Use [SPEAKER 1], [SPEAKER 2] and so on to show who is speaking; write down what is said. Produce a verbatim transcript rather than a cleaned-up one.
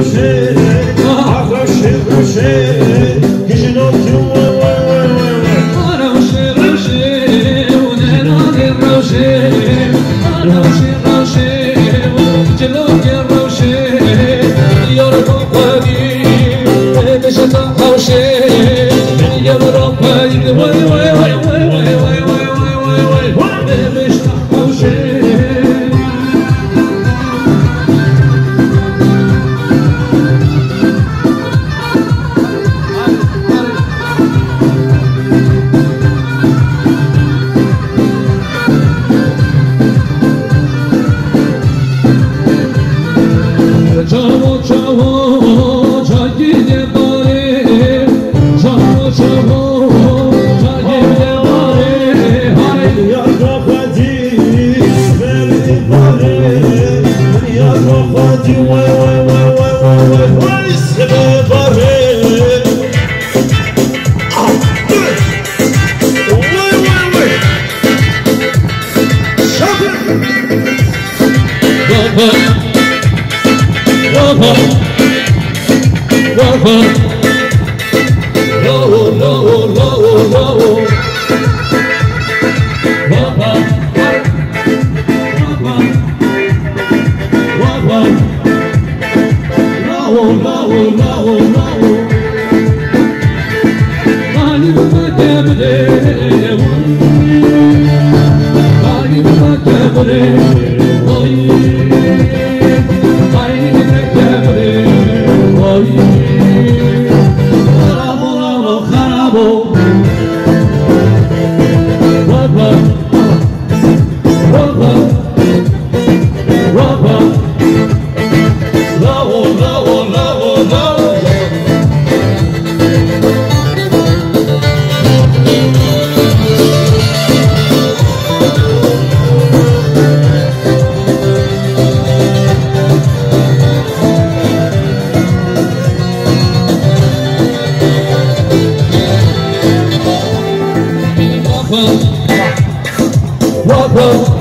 [SPEAKER 1] rocher, rocher, rocher, que je n'en plus ouais ouais ouais ouais. Rocher, rocher, on est dans les rochers. Rocher, rocher, je n'en plus rocher. Yar kopadi, ne şatan rocher. Yar kopadi, ouais ouais ouais ouais ouais ouais ouais ouais ouais. Ne şatan rocher. Çavo çavo çagide bare, çavo çavo çagide bare. Haydi ya kopadi, verdi bare. Ya kopadi, vay vay vay vay vay vay vay, sebe bare. Vay vay vay. Şapır. Baba. Baba, Baba, no, no, no, no, Baba, Baba, Baba, no, no, no, no. Kani bakemre, kani bakemre, oy. Whoa, whoa.